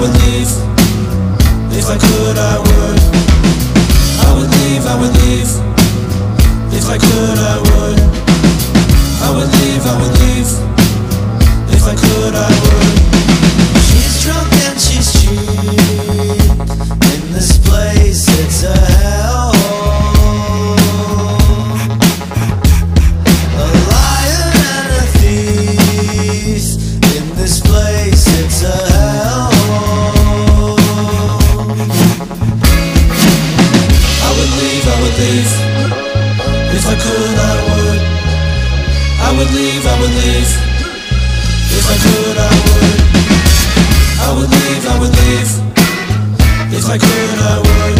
would leave. If I could, I would. I would leave, I would leave. If I could, I would. I would leave, I would leave. If I could, I would. She's drunk and she's cheap. In this place, it's a hellhole. A liar and a thief. In this place, it's a hellhole. I would leave, I would leave. If I could, I would. I would leave, I would leave. If I could, I would. I would leave, I would leave. If I could, I would.